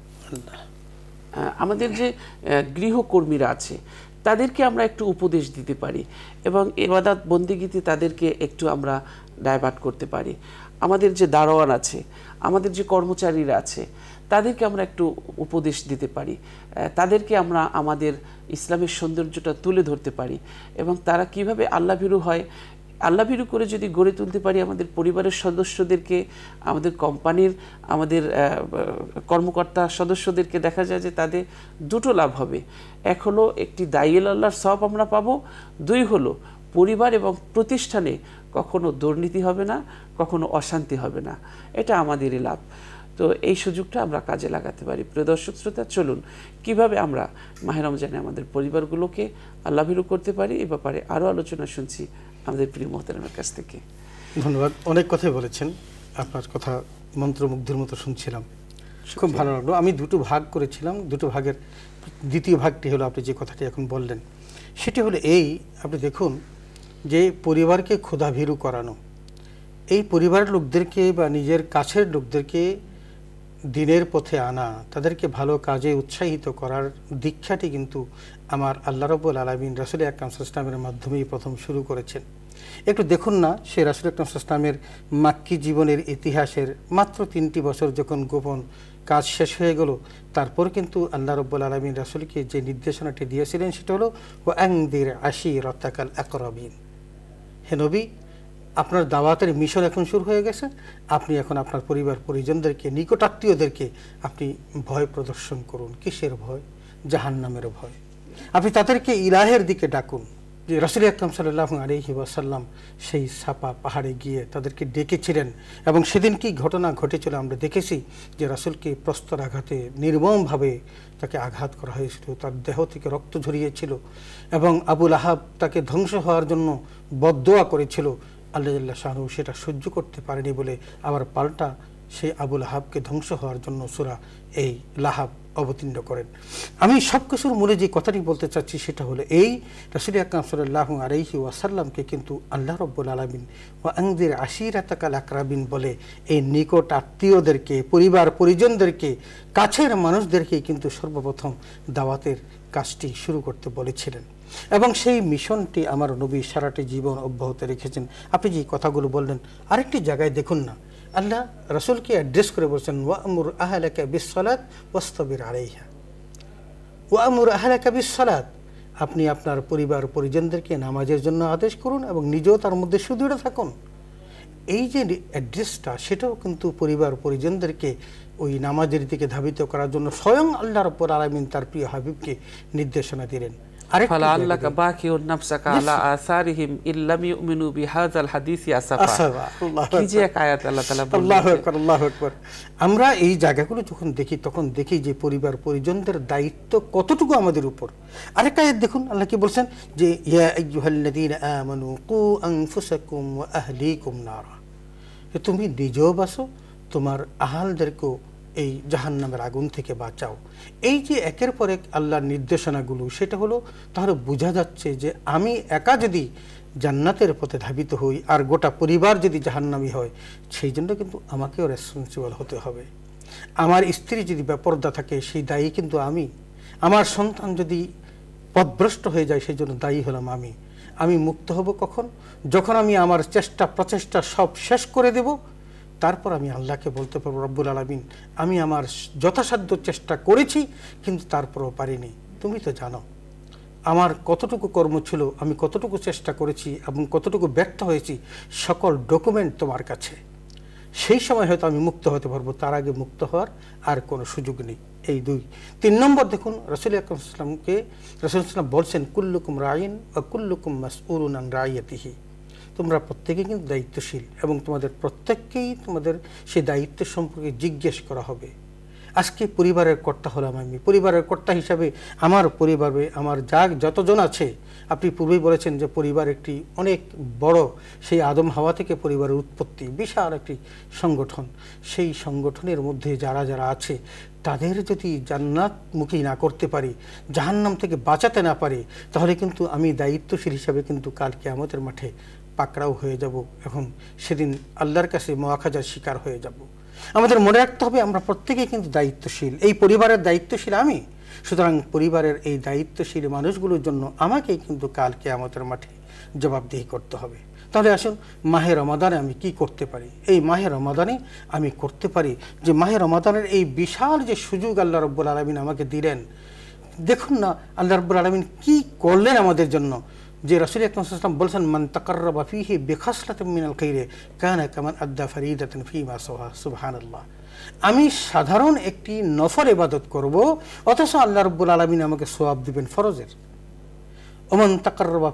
আমাদের যে গৃহকর্মীরা আছে তাদেরকে আমরা একটু উপদেশ দিতে পারি এবং ইবাদত বন্দেগীতে তাদেরকে একটু আমরা ডাইভার্ট করতে পারি। আমাদের যে দারোয়ান আছে, আমাদের যে কর্মচারীরা আছে, তাদেরকে আমরা একটু উপদেশ দিতে পারি, তাদেরকে আমরা আমাদের ইসলামের সৌন্দর্যটা তুলে ধরতে পারি এবং তারা কিভাবে আল্লাভীরু হয়, আল্লাভীরু করে যদি গড়ে তুলতে পারি আমাদের পরিবারের সদস্যদেরকে, আমাদের কোম্পানির আমাদের কর্মকর্তা সদস্যদেরকে, দেখা যায় যে তাদের দুটো লাভ হবে। এক হলো একটি দায়িল আল্লাহর সওয়াব আমরা পাবো, দুই হলো পরিবার এবং প্রতিষ্ঠানে কখনো দুর্নীতি হবে না, কখনো অশান্তি হবে না। এটা আমাদেরই লাভ। তো এই সুযোগটা আমরা কাজে লাগাতে পারি। প্রিয় দর্শক শ্রোতা, চলুন কিভাবে আমরা মাহে রমজানে আমাদের পরিবারগুলোকে আল্লাভীরু করতে পারি এ ব্যাপারে আরও আলোচনা শুনছি আমাদের প্রিয় মোহতারামের কাছ থেকে। ধন্যবাদ, অনেক কথাই বলেছেন, আপনার কথা মন্ত্রমুগ্ধের মতো শুনছিলাম, খুব ভালো লাগলো। আমি দুটো ভাগ করেছিলাম, দুটো ভাগের দ্বিতীয় ভাগটি হলো আপনি যে কথাটি এখন বললেন, সেটি হলো এই, আপনি দেখুন যে পরিবারকে ক্ষুধাভীরু করানো, এই পরিবারের লোকদেরকে বা নিজের কাছের লোকদেরকে দিনের পথে আনা, তাদেরকে ভালো কাজে উৎসাহিত করার দীক্ষাটি কিন্তু আমার আল্লাহ রাব্বুল আলামিন রাসূল আকরাম সাল্লাল্লাহু আলাইহি ওয়াসাল্লামের মাধ্যমেই প্রথম শুরু করেছেন। একটু দেখুন না, সেই রাসূল আকরাম সাল্লাল্লাহু আলাইহি ওয়াসাল্লামের মাক্কি জীবনের ইতিহাসের মাত্র 3টি বছর যখন গোপন কাজ শেষ হয়ে গেল, তারপর কিন্তু আল্লাহ রাব্বুল আলামিন রাসূলকে যে নির্দেশনাটি দিয়েছিলেন সেটা হলো ওয়া আনদির আশীরাতাকাল আকরাবিন। হে নবী, আপনার দাওয়াতের মিশন এখন শুরু হয়ে গেছে, আপনি এখন আপনার পরিবার পরিজনদেরকে, নিকটাত্মীয়দেরকে আপনি ভয় প্রদর্শন করুন। কিসের ভয়? জাহান্নামের ভয়। আপনি তাদেরকে ইলাহের দিকে ডাকুন। যে রাসূল আকরাম সাল্লাল্লাহু আলাইহি ওয়াসাল্লাম সেই সাপা পাহাড়ে গিয়ে তাদেরকে ডেকেছিলেন এবং সেদিন কি ঘটনা ঘটেছিল আমরা দেখেছি যে রাসূলকে প্রস্তর আঘাতে নির্মমভাবে তাকে আঘাত করা হয়েছিল, তার দেহ থেকে রক্ত ঝরিয়েছিল এবং আবুল আহাব তাকে ধ্বংস হওয়ার জন্য বদদোয়া করেছিল। আল্লাহ জাল্লা শাহরু সেটা সহ্য করতে পারেনি বলে আবার পাল্টা সেই আবুল আহাবকে ধ্বংস হওয়ার জন্য সূরা এই লাহাব অবতীর্ণ করেন। আমি সব কিছুর মূলে যে কথাটি বলতে চাচ্ছি সেটা হলো এই, রাসূল আকরাম সাল্লাল্লাহু আলাইহি ওয়াসাল্লামকে কিন্তু আল্লাহ রাব্বুল আলামিন ওয়া আনদির আশীরাতাকাল আকরাবিন বলে এই নিকট আত্মীয়দেরকে, পরিবার পরিজনদেরকে, কাছের মানুষদেরকে কিন্তু সর্বপ্রথম দাওয়াতের কাজটি শুরু করতে বলেছিলেন এবং সেই মিশনটি আমার নবী সারাটি জীবন অব্যাহত রেখেছেন। আপনি যে কথাগুলো বললেন, আরেকটি জায়গায় দেখুন না, আল্লাহ রাসূলকে অ্যাড্রেস করে বলছেন ওয়া'মুর আহলাকা বিস-সালাত ওয়াসতাবির আলাইহা। ওয়া'মুর আহলাকা বিস-সালাত, আপনি আপনার পরিবার পরিজনদেরকে নামাজের জন্য আদেশ করুন এবং নিজেও তার মধ্যে সুদৃঢ় থাকুন। এই যে অ্যাড্রেসটা, সেটাও কিন্তু পরিবার পরিজনদেরকে ওই নামাজের দিকে ধাবিত করার জন্য স্বয়ং আল্লাহ রাব্বুল আলামিন তার প্রিয় হাবিবকে নির্দেশনা দিলেন। ফালাআল্লাকা বাকিউন নাফসাকা আলা আসারিহিম ইল্লাম ইউমিনু বিহাযাল হাদিসি আসাফা। কি যে এক আয়াত আল্লাহ তাআলা বলেন। আল্লাহু আকবার, আল্লাহু আকবার। আমরা এই জায়গাগুলো যখন দেখি তখন দেখি যে পরিবার পরিজনদের দায়িত্ব কতটুকু আমাদের উপর। আরেকটা আয়াত দেখুন, আল্লাহ কি বলছেন যে ইয়া আইয়ুহাল্লাযীনা আমানু কু আনফুসাকুম ওয়া আহলিকুম নারা, তুমি নিজেও বাঁচো, তোমার আহালদেরকেও এই জাহান্নামের আগুন থেকে বাঁচাও। এই যে একের পর এক আল্লাহর নির্দেশনাগুলো, সেটা হলো তাহলে বোঝা যাচ্ছে যে আমি একা যদি জান্নাতের পথে ধাবিত হই আর গোটা পরিবার যদি জাহান্নামী হয়, সেই জন্য কিন্তু আমাকেও রেসপন্সিবল হতে হবে। আমার স্ত্রী যদি বেপরদা থাকে, সেই দায়ী কিন্তু আমি। আমার সন্তান যদি পথভ্রষ্ট হয়ে যায়, সেই জন্য দায়ী হলাম আমি। আমি মুক্ত হব কখন? যখন আমি আমার চেষ্টা প্রচেষ্টা সব শেষ করে দেব, তারপর আমি আল্লাহকে বলতে পারবো রব্বুল আলামিন, আমি আমার যথাসাধ্য চেষ্টা করেছি কিন্তু তারপরও পারিনি। তুমি তো জানো আমার কতটুকু কর্ম ছিল, আমি কতটুকু চেষ্টা করেছি এবং কতটুকু ব্যর্থ হয়েছি, সকল ডকুমেন্ট তোমার কাছে। সেই সময় হয়তো আমি মুক্ত হতে পারবো, তার আগে মুক্ত হওয়ার আর কোনো সুযোগ নেই। এই দুই। 3 নম্বর দেখুন, রাসূল আকরাম সাল্লাল্লাহু আলাইহি ওয়াসাল্লামকে রাসূল সাল্লাল্লাহু বলছেন কুল্লুকুম রাইন ওয়া কুল্লুকুম মাসউলুন আন রাইয়াতিহি, তোমরা প্রত্যেকেই কিন্তু দায়িত্বশীল এবং তোমাদের প্রত্যেককেই তোমাদের সেই দায়িত্ব সম্পর্কে জিজ্ঞেস করা হবে। আজকে পরিবারের কর্তা হলাম আমি, পরিবারের কর্তা হিসাবে আমার পরিবারে আমার যতজন আছে, আপনি পূর্বেই বলেছেন যে পরিবার একটি অনেক বড়, সেই আদম হাওয়া থেকে পরিবারের উৎপত্তি, বিশাল একটি সংগঠন। সেই সংগঠনের মধ্যে যারা যারা আছে তাদের যদি জান্নাতমুখী না করতে পারি, জাহান্নাম থেকে বাঁচাতে না পারি, তাহলে কিন্তু আমি দায়িত্বশীল হিসাবে কিন্তু কাল কিয়ামতের মাঠে পাকড়াও হয়ে যাব এবং সেদিন আল্লাহর কাছে মুআখাজার শিকার হয়ে যাব। আমাদের মনে রাখতে হবে আমরা প্রত্যেকেই কিন্তু দায়িত্বশীল, এই পরিবারের দায়িত্বশীল আমি। সুতরাং পরিবারের এই দায়িত্বশীল মানুষগুলোর জন্য আমাকেই কিন্তু কাল কিয়ামতের মাঠে জবাবদিহি করতে হবে। তাহলে আসুন, মাহে রমাদানে আমি কি করতে পারি? এই মাহে রমাদানে আমি করতে পারি যে মাহে রমাদানের এই বিশাল যে সুযোগ আল্লাহ রাব্বুল আলামিন আমাকে দিলেন, দেখুন না আল্লাহ রাব্বুল আলামিন কি করলেন আমাদের জন্য। যে রাসূল আকরাম সাল্লাল্লাহু আলাইহি ওয়াসাল্লাম বলেছেন, মান তাকাররাবা ফীহি বিখাসলাতিন মিনাল খাইরি কানা কামান আদ্দা ফরিদাতান ফীমা সাওয়া। সুবহানাল্লাহ। আমি সাধারণ একটি নফল ইবাদত করব, অথচ আল্লাহ রাব্বুল আলামিন আমাকে সওয়াব দিবেন ফরজের। ওমান তাকাররাবা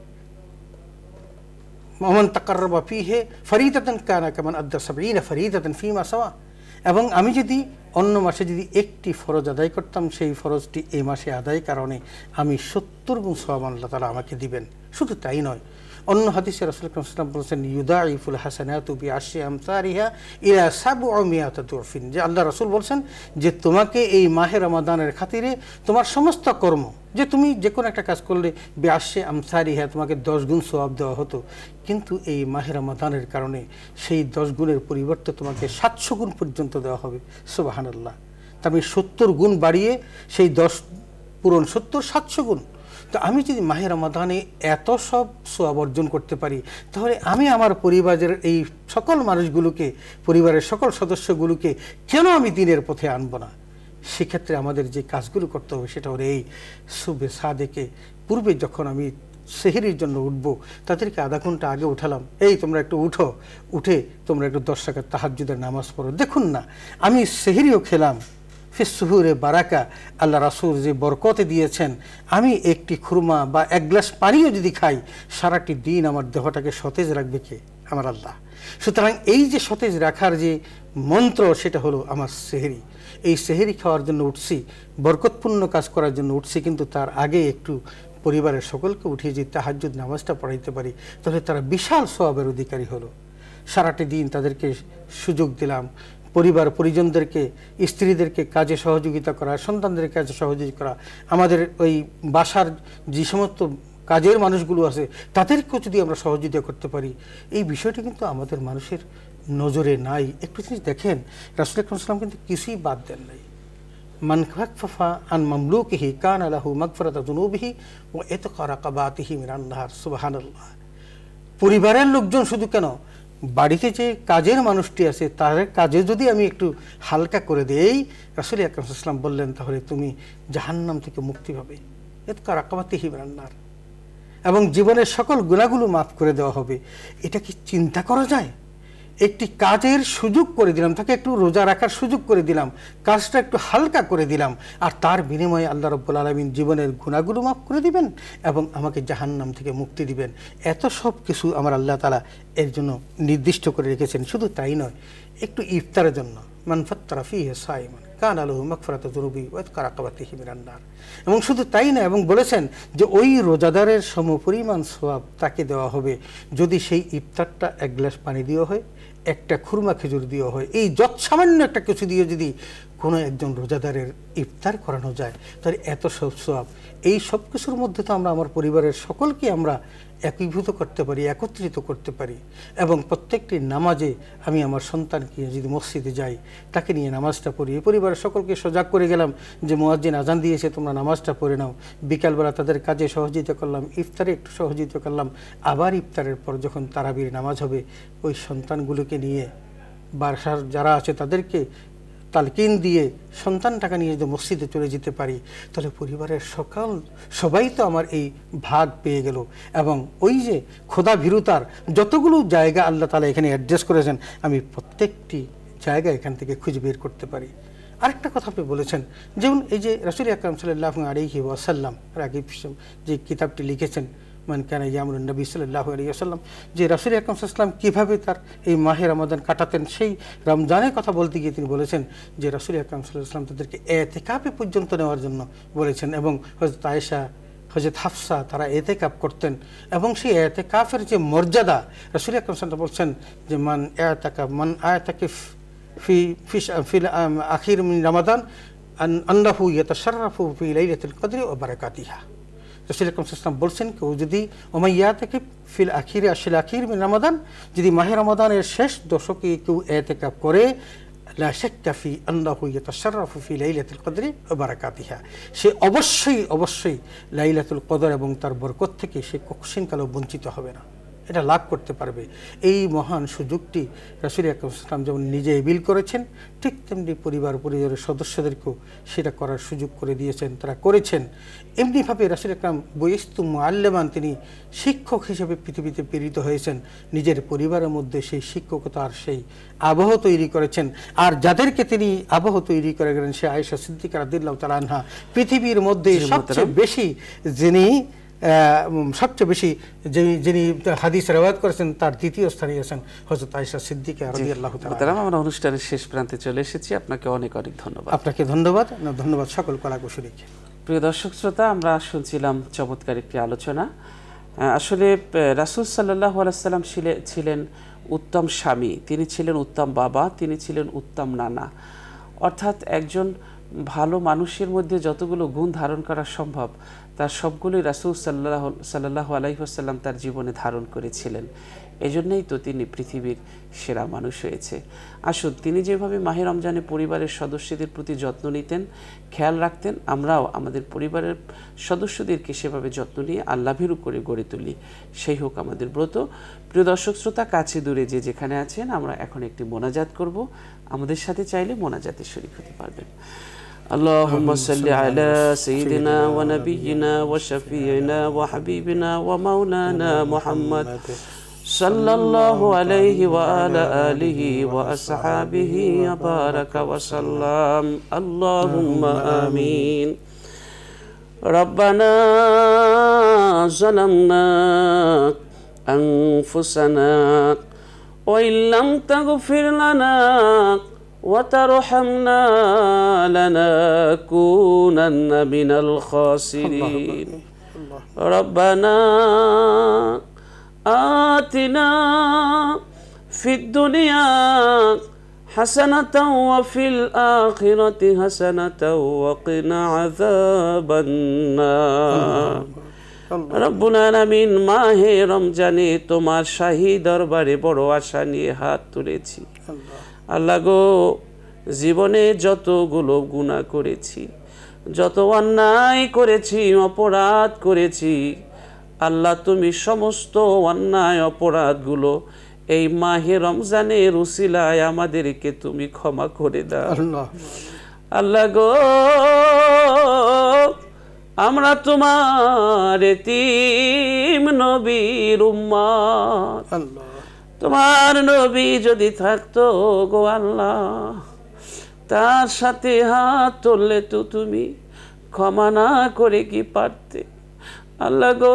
ফীহি ফরিদাতান কানা কামান আদ্দা 70 ফরিদাতান ফীমা সাওয়া। এবং আমি যদি অন্য মাসে যদি একটি ফরজ আদায় করতাম, সেই ফরজটি এই মাসে আদায় কারণে আমি 70 গুণ সওয়াব আল্লাহ তাআলা আমাকে দিবেন। শুধু তাই নয়, অন্য হাদিসে রাসূল আকরাম সাল্লাল্লাহু আলাইহি ওয়াসাল্লাম বলেছেন, ইউদাইফুল হাসানাতু বিআশরি আমসারিহা ইলা 700 দুরফিন। যে আল্লাহ রাসূল বলছেন যে তোমাকে এই মাহে রমাদানের খাতিরে তোমার সমস্ত কর্ম, যে তুমি যে কোনো একটা কাজ করলে বিআশরি আমসারিহা তোমাকে 10 গুণ সওয়াব দেওয়া হতো, কিন্তু এই মাহে রমাদানের কারণে সেই 10 গুণের পরিবর্তে তোমাকে 700 গুণ পর্যন্ত দেওয়া হবে। সুবহানাল্লাহ। তার মানে 70 গুণ বাড়িয়ে সেই 10 পূরণ 70 700 গুণ। তো আমি যদি মাহে রমাদানে এত সব সওয়াব অর্জন করতে পারি, তাহলে আমি আমার পরিবারের এই সকল মানুষগুলোকে, পরিবারের সকল সদস্যগুলোকে কেন আমি দিনের পথে আনব না? সেক্ষেত্রে আমাদের যে কাজগুলো করতে হবে সেটা হলো এই সুবহে সাদেকে পূর্বে যখন আমি সেহরির জন্য উঠবো, তাদেরকে আধা ঘন্টা আগে উঠালাম, এই তোমরা একটু উঠে তোমরা একটু 10 রাকাত তাহাজ্জুদের নামাজ পড়ো। দেখুন না, আমি সেহরিও খেলাম, ফিসহুরে বারাকা, আল্লাহ রাসূল যে বরকতে দিয়েছেন, আমি একটি খুরমা বা 1 গ্লাস পানিও যদি খাই, সারাটি দিন আমার দেহটাকে সতেজ রাখবে কে? আমার আল্লাহ। সুতরাং এই যে সতেজ রাখার যে মন্ত্র, সেটা হলো আমার সেহরি। এই সেহরি খাওয়ার জন্য উঠছি, বরকতপূর্ণ কাজ করার জন্য উঠছি, কিন্তু তার আগে একটু পরিবারের সকলকে উঠিয়ে যে তাহাজ্জুদ নামাজটা পড়াইতে পারি, তাহলে তারা বিশাল সওয়াবের অধিকারী হলো। সারাটি দিন তাদেরকে সুযোগ দিলাম, পরিবার পরিজনদেরকে, স্ত্রীদেরকে কাজে সহযোগিতা করা, সন্তানদের কাজে সহযোগিতা করা, আমাদের ওই বাসার যে সমস্ত কাজের মানুষগুলো আছে তাদেরকেও যদি আমরা সহযোগিতা করতে পারি, এই বিষয়টি কিন্তু আমাদের মানুষের নজরে নাই। একটু জিনিস দেখেন, রাসূল আকরাম সাল্লাল্লাহু আলাইহি ওয়াসাল্লাম কিন্তু কিছুই বাদ দেন নাই। মান খাফফা আন মামলুকিহি কানা লাহু মাগফিরাতু যুনুবিহি ওয়া ইতকা রাকাবাতিহি মিনান নার। সুবহানাল্লাহ। পরিবারের লোকজন শুধু কেন, বাড়িতে যে কাজের মানুষটি আছে তার কাজে যদি আমি একটু হালকা করে দেই, রাসূল আকরাম সাল্লাল্লাহু আলাইহি ওয়াসাল্লাম বললেন, তাহলে তুমি জাহান্নাম থেকে মুক্তি পাবে। ইতকা রাকাবাতিহি মিনান নার। এবং জীবনের সকল গুনাহগুলো মাফ করে দেওয়া হবে। এটা কি চিন্তা করা যায়? একটি কাজের সুযোগ করে দিলাম, তাকে একটু রোজা রাখার সুযোগ করে দিলাম, কাজটা একটু হালকা করে দিলাম, আর তার বিনিময়ে আল্লাহ রাব্বুল আলামিন জীবনের গুনাহগুলো মাফ করে দিবেন এবং আমাকে জাহান্নাম থেকে মুক্তি দিবেন। এত সব কিছু আমার আল্লাহ তাআলা এর জন্য নির্দিষ্ট করে রেখেছেন। শুধু তাই নয়, একটু ইফতারের জন্য, মান ফাত্তারা ফীহি সাইমান কানা লাহু মাগফিরাতু যুনুবিহি ওয়া ইতকা রাকাবাতিহি মিনান নার। এবং শুধু তাই না, এবং বলেছেন যে ওই রোজাদারের সমপরিমাণ সওয়াব তাকে দেওয়া হবে যদি সেই ইফতারটা 1 গ্লাস পানি দেওয়া হয়, একটা খুরমা খেজুর দেওয়া হয়। এই যৎসামান্য একটা কিছু দিয়ে যদি কোনো একজন রোজাদারের ইফতার করানো যায়, তাহলে এত সব সওয়াব। এই সব কিছুর মধ্যে তো আমরা আমার পরিবারের সকলকে আমরা একীভূত করতে পারি, একত্রিত করতে পারি। এবং প্রত্যেকটি নামাজে আমি আমার সন্তানকে যদি মসজিদে যাই, তাকে নিয়ে নামাজটা পড়ি, পরিবারের সকলকে সজাগ করে গেলাম যে মুয়াজ্জিন আজান দিয়েছে, তোমরা নামাজটা পড়ে নাও। বিকালবেলা তাদের কাজে সহযোগিতা করলাম, ইফতারে একটু সহযোগিতা করলাম। আবার ইফতারের পর যখন তারাবির নামাজ হবে, ওই সন্তানগুলোকে নিয়ে বাসার যারা আছে তাদেরকে তালকিন দিয়ে সন্তানটাকে নিয়ে যদি মসজিদে চলে যেতে পারি, তাহলে পরিবারের সবাই তো আমার এই ভাগ পেয়ে গেল। এবং ওই যে খোদা ভীরুতার যতগুলো জায়গা আল্লাহ তাআলা এখানে অ্যাডজাস্ট করেছেন, আমি প্রত্যেকটি জায়গা এখান থেকে খুঁজে বের করতে পারি। আরেকটা কথা আপনি বলেছেন, যেমন এই যে রাসূল আকরাম সাল্লাল্লাহু আলাইহি ওয়াসাল্লাম রাগিব যে কিতাবটি লিখেছেন মান কানা ইয়ামুরুন নবী সাল্লাল্লাহু আলাইহি ওয়াসাল্লাম, যে রাসূল আকরাম সাল্লাল্লাহু আলাইহি ওয়াসাল্লাম কিভাবে তার এই মাহে রমাদান কাটাতেন, সেই রমজানের কথা বলতে গিয়ে তিনি বলেছেন যে রাসূল আকরাম সাল্লাল্লাহু আলাইহি ওয়াসাল্লাম তাদেরকে ইতিকাফে পর্যন্ত নেওয়ার জন্য বলেছেন, এবং হযরত আয়েশা, হযরত হাফসা তারা ইতিকাফ করতেন, এবং সেই ইতিকাফের যে মর্যাদা রাসূল আকরাম সাল্লাল্লাহু আলাইহি ওয়াসাল্লাম বলছেন যে মান আয়াতাকিফ ফি আখির মিন রমাদান আন্নাহু ইয়াতাশাররাফু ফি লাইলাতিল কদরি ওয়া বারাকাতিহা। রাসূল আকরাম সাল্লাল্লাহু আলাইহি ওয়াসাল্লাম বলছেন কেউ যদি ওমাইয়াতাকিফ ফিল আখিরি আশিল আখির মিন রমাদান, যদি মাহে রমাদানের শেষ দশকে কেউ ইতিকাফ করে, লা শাক্কা ফি আন্নাহু ইয়াতাশাররাফু ফি লাইলাতিল কদরি ওয়া বারাকাতিহা, সে অবশ্যই লাইলাতুল কদর এবং তার বরকত থেকে সে কখনো বঞ্চিত হবে না, এটা লাভ করতে পারবে। এই মহান সুযোগটি রাসূল আকরাম সাল্লাল্লাহু আলাইহি ওয়াসাল্লাম যেমন নিজে বিল করেছেন, ঠিক তেমনি পরিবারের সদস্যদেরকেও সেটা করার সুযোগ করে দিয়েছেন, তারা করেছেন। এমনিভাবে রাসূল আকরাম বুইস্তু মুআল্লিমান, তিনি শিক্ষক হিসেবে পৃথিবীতে প্রেরিত হয়েছেন, নিজের পরিবারের মধ্যে সেই শিক্ষকতার সেই আবহ তৈরি করেছেন। আর যাদেরকে তিনি আবহ তৈরি করে গেলেন, সে আয়েশা সিদ্দিকা রাদিয়াল্লাহু তাআলা আনহা, পৃথিবীর মধ্যে সবচেয়ে বেশি যিনি হাদিস রিওয়ায়াত করেছেন, তার দ্বিতীয় স্থানে আছেন হযরত আয়েশা সিদ্দিকা রাদিয়াল্লাহু তাআলা। আমরা অনুষ্ঠানের শেষ প্রান্তে চলে এসেছি, আপনাকে অনেক ধন্যবাদ। আপনাকে ধন্যবাদ সকল কলাকুশলীকে। প্রিয় দর্শক শ্রোতা, আমরা শুনছিলাম চমৎকার একটি আলোচনা। আসলে রাসূল সাল্লাল্লাহু আলাইহি ওয়াসাল্লাম ছিলেন উত্তম স্বামী, তিনি ছিলেন উত্তম বাবা, তিনি ছিলেন উত্তম নানা। অর্থাৎ একজন ভালো মানুষের মধ্যে যতগুলো গুণ ধারণ করা সম্ভব তার সবগুলোই রাসূল সাল্লাল্লাহু আলাইহি ওয়াসাল্লাম তার জীবনে ধারণ করেছিলেন। এজন্যই তো তিনি পৃথিবীর সেরা মানুষ হয়েছে। আসুন, তিনি যেভাবে মাহে রমজানে পরিবারের সদস্যদের প্রতি যত্ন নিতেন, খেয়াল রাখতেন, আমরাও আমাদের পরিবারের সদস্যদেরকে সেভাবে যত্ন নিয়ে আল্লাহভীরু করে গড়ে তুলি। সেই হোক আমাদের ব্রত। প্রিয় দর্শক শ্রোতা, কাছে দূরে যে যেখানে আছেন, আমরা এখন একটি মোনাজাত করব। আমাদের সাথে চাইলে মোনাজাতে শরীক হতে পারবেন। اللهم صل على سيدنا ونبينا وشفيعنا وحبيبنا ومولانا محمد صلى الله عليه وعلى آله وأصحابه وبارك وسلم. اللهم آمين. ربنا ظلمنا أنفسنا وإن لم تغفر لنا وترحمنا لنكونن من الخاسرين. ربنا آتنا في الدنيا حسنة وفي الآخرة حسنة وقنا عذاب النار. রব্বুল আলামিন, মাহে রমজানে তোমার শাহী দরবারে বড় আশা নিয়ে হাত তুলেছি। আল্লাহ গো, জীবনে যতগুলো গুনাহ করেছি, যত অন্যায় করেছি, অপরাধ করেছি, আল্লাহ তুমি সমস্ত অন্যায় অপরাধগুলো এই মাহে রমজানের উসিলায় আমাদেরকে তুমি ক্ষমা করে দাও। আল্লাহ গো, আমরা তোমার এতিম নবীর উম্মত। তোমার নবী যদি থাকতো গো আল্লাহ, তার সাথে হাত তুললে তো তুমি ক্ষমা না করে কি পারতে? আল্লাহ গো,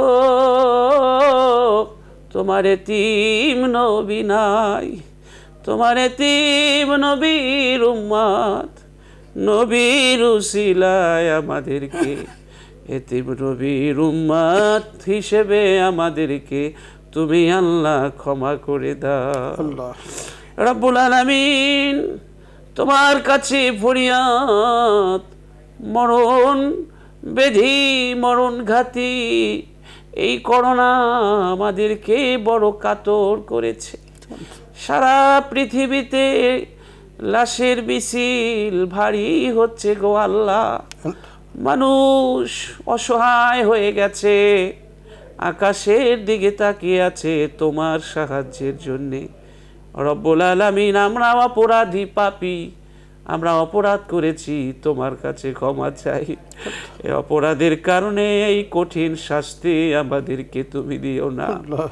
তোমার এতিম নবী নাই, তোমার এতিম নবীর উম্মত, নবীর উসিলায় আমাদেরকে এতিম নবীর উম্মত হিসেবে আমাদেরকে তুমি আল্লাহ ক্ষমা করে দাও। রব্বুল আলামিন, তোমার কাছে ফরিয়াদ, মরণ ব্যাধি, মরণ ঘাতী এই করোনা আমাদেরকে বড় কাতর করেছে। সারা পৃথিবীতে লাশের মিছিল ভারী হচ্ছে গো আল্লাহ। মানুষ অসহায় হয়ে গেছে, আকাশের দিকে তাকিয়ে আছে তোমার সাহায্যের জন্যে। রব্বুল আলামিন, আমরা অপরাধী, পাপী, আমরা অপরাধ করেছি, তোমার কাছে ক্ষমা চাই। এই অপরাধের কারণে এই কঠিন শাস্তি আমাদেরকে তুমি দিও না।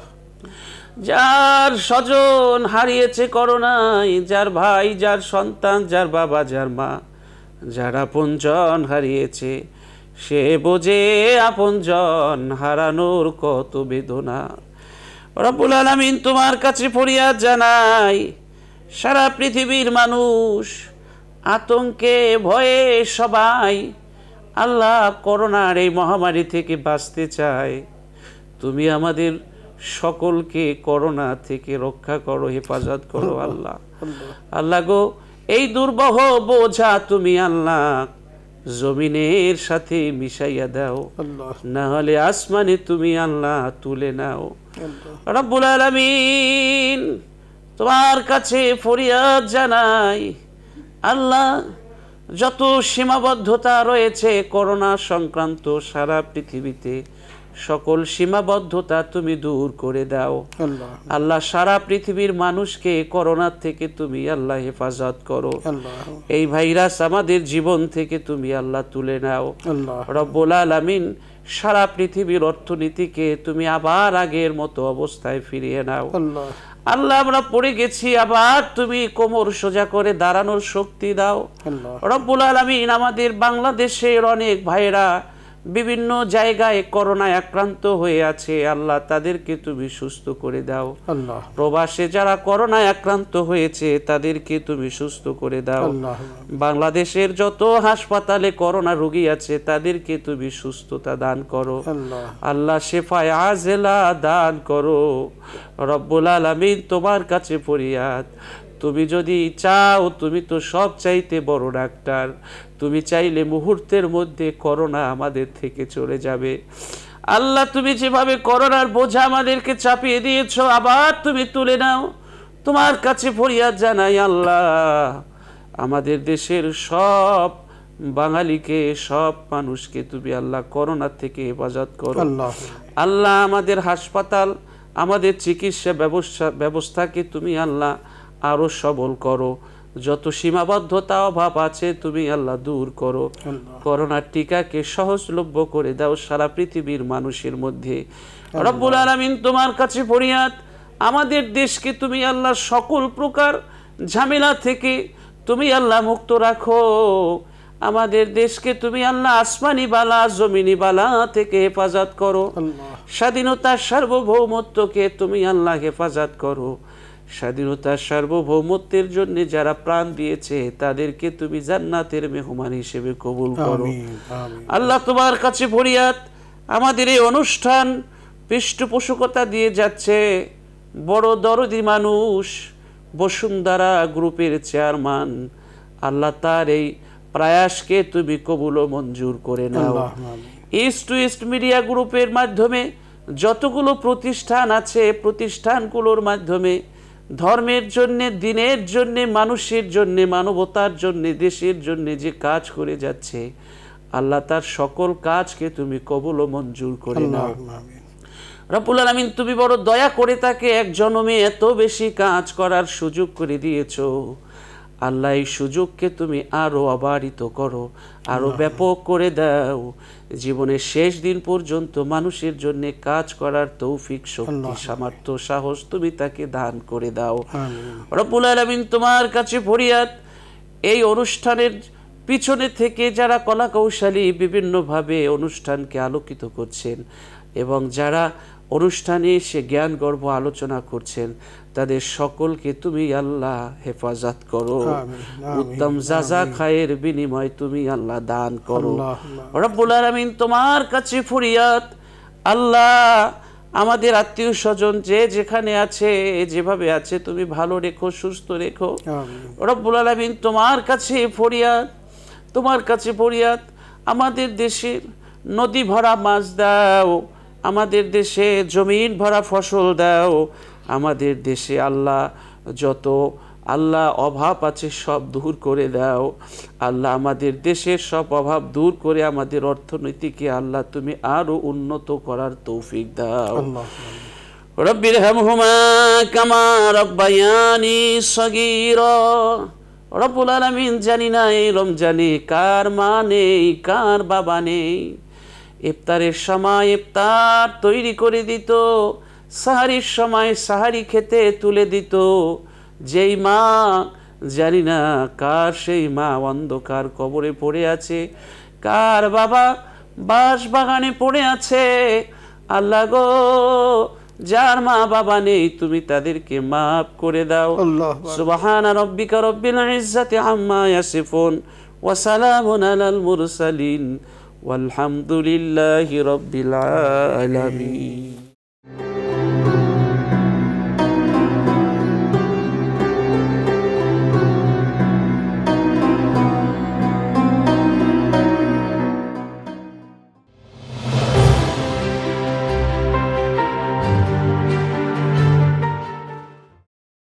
যার স্বজন হারিয়েছে করোনায়, যার ভাই, যার সন্তান, যার বাবা, যার মা, যারা আপনজন হারিয়েছে সে বোঝে আপনজন হারানোর কত বেদনা। রব্বুল আলামিন তোমার কাছে ফরিয়াদ জানাই, সারা পৃথিবীর মানুষ আতঙ্কে ভয়ে সবাই আল্লাহ করোনার এই মহামারী থেকে বাঁচতে চায়। তুমি আমাদের সকলকে করোনা থেকে রক্ষা করো, হেফাজত করো আল্লাহ। আল্লাহ গো, এই দুর্বহ বোঝা তুমি আল্লাহ জমিনের সাথে মিশাইয়া দাও, না হলে আসমানে তুমি আল্লাহ তুলে নাও। রব্বুল আলামিন তোমার কাছে ফরিয়াদ জানাই, আল্লাহ যত সীমাবদ্ধতা রয়েছে করোনা সংক্রান্ত সারা পৃথিবীতে সকল সীমাবদ্ধতা তুমি দূর করে দাও আল্লাহ। সারা পৃথিবীর মানুষকে করোনা থেকে তুমি আল্লাহ হেফাজত করো। এই ভাইরাস আমাদের জীবন থেকে তুমি আল্লাহ তুলে নাও রব্বুল আলামিন। সারা পৃথিবীর অর্থনীতিকে তুমি আবার আগের মতো অবস্থায় ফিরিয়ে নাও আল্লাহ। আমরা পড়ে গেছি, আবার তুমি কোমর সোজা করে দাঁড়ানোর শক্তি দাও রব্বুল আলামিন। আমাদের বাংলাদেশের অনেক ভাইরা বিভিন্ন জায়গায় করোনায় আক্রান্ত হয়ে আছে আল্লাহ, তাদেরকে তুমি সুস্থ করে দাও আল্লাহ। প্রবাসে যারা করোনায় আক্রান্ত হয়েছে তাদেরকে তুমি সুস্থ করে দাও। বাংলাদেশের যত হাসপাতালে করোনা রোগী আছে তাদেরকে তুমি সুস্থতা দান করো আল্লাহ। শেফায়ে আজেলা দান করো রব্বুল আলামিন। তোমার কাছে ফরিয়াদ, তুমি যদি চাও, তুমি তো সব চাইতে বড় ডাক্তার, তুমি চাইলে মুহূর্তের মধ্যে করোনা আমাদের থেকে চলে যাবে আল্লাহ। তুমি যেভাবে করোনার বোঝা আমাদেরকে চাপিয়ে দিয়েছো আবার তুমি তুলে নাও। তোমার কাছে ফরিয়াদ জানাই আল্লাহ, আমাদের দেশের সব বাঙালিকে, সব মানুষকে তুমি আল্লাহ করোনা থেকে হেফাজত করো আল্লাহ। আমাদের হাসপাতাল, আমাদের চিকিৎসা ব্যবস্থাকে তুমি আল্লাহ আরো সবল করো। যত সীমাবদ্ধতা অভাব আছে তুমি আল্লাহ দূর করো। করোনার টিকাকে সহজলভ্য করে দাও সারা পৃথিবীর মানুষের মধ্যে রব্বুল আলামিন। তোমার কাছে ফরিয়াদ, আমাদের দেশকে তুমি আল্লাহ সকল প্রকার ঝামেলা থেকে তুমি আল্লাহ মুক্ত রাখো। আমাদের দেশকে তুমি আল্লাহ আসমানি বালা জমিনি বালা থেকে হেফাজত করো। স্বাধীনতার সার্বভৌমত্বকে তুমি আল্লাহ হেফাজত করো। স্বাধীনতার সার্বভৌমত্বের জন্য যারা প্রাণ দিয়েছে তাদেরকে তুমি জান্নাতের মেহমান হিসেবে কবুল করো আল্লাহ। তোমার কাছে ফরিয়াদ, আমাদের এই অনুষ্ঠান পৃষ্ঠপোষকতা দিয়ে যাচ্ছে বড় দরদি মানুষ বসুন্ধরা গ্রুপের চেয়ারম্যান আল্লাহ, তার এই প্রয়াসকে তুমি কবুল ও মঞ্জুর করে নাও। ইস্ট টু ইস্ট মিডিয়া গ্রুপের মাধ্যমে যতগুলো প্রতিষ্ঠান আছে প্রতিষ্ঠানগুলোর মাধ্যমে ধর্মের জন্য, দিনের জন্য, মানুষের জন্য, মানবতার জন্য, দেশের জন্য যে কাজ করে যাচ্ছে আল্লাহ, তার সকল কাজকে তুমি কবুল ও মঞ্জুর করে নাও রব্বুল আলামিন। তুমি বড় দয়া করে তাকে এক জন্মে এত বেশি কাজ করার সুযোগ করে দিয়েছো আল্লাহ। এই সুযোগকে তুমি আরো অবারিত করো, আরো ব্যাপক করে দাও। জীবনের শেষ দিন পর্যন্ত মানুষের জন্য কাজ করার তৌফিক, শক্তি, সামর্থ্য, সাহস তুমি তাকে দান করে দাও রব্বুল আলামিন। তোমার কাছে ফরিয়াদ, এই অনুষ্ঠানের পিছনে থেকে যারা কলা কৌশলী বিভিন্নভাবে অনুষ্ঠানকে আলোকিত করছেন এবং যারা অনুষ্ঠানে এসে জ্ঞান গর্ভ আলোচনা করছেন তাদের সকলকে তুমি আল্লাহ হেফাজত করো। উত্তম জাযা খায়ের বিনিময় তুমি আল্লাহ দান করো রব্বুল আলামিন। তোমার কাছে ফরিয়াদ আল্লাহ, আমাদের আত্মীয় স্বজন যে যেখানে আছে, যেভাবে আছে তুমি ভালো রেখো, সুস্থ রেখো রব্বুল আলামিন। তোমার কাছে ফরিয়াদ, তোমার কাছে ফরিয়াদ, আমাদের দেশের নদী ভরা মাছ দাও, আমাদের দেশে জমিন ভরা ফসল দাও, আমাদের দেশে আল্লাহ যত আল্লাহ অভাব আছে সব দূর করে দাও আল্লাহ। আমাদের দেশের সব অভাব দূর করে আমাদের অর্থনীতিকে আল্লাহ তুমি আরো উন্নত করার তৌফিক দাও রব্বির হামহুমা কামা রাব্বায়ানি সগীরা। রব্বুল আলামিন, জানি না এই রমজানে কার মা নেই, কার বাবা নেই, ইফতারের সময় ইফতার তৈরি করে দিত, সাহারির সময় সাহারি খেতে তুলে দিত। যেই মা জানি না কার সেই মা অন্ধকার কবরে পড়ে আছে, কার বাবা বাঁশ বাগানে পড়ে আছে। আল্লাহ গো, যার মা বাবা নেই তুমি তাদেরকে মাফ করে দাও। আল্লাহ সুবহানা রাব্বিকা রাব্বিল ইজ্জাতি আম্মা ইয়াসিফুন ওয়া সালামুন আলাল মুরসালিন ওয়ালহামদুলিল্লাহি রাব্বিল আলামিন।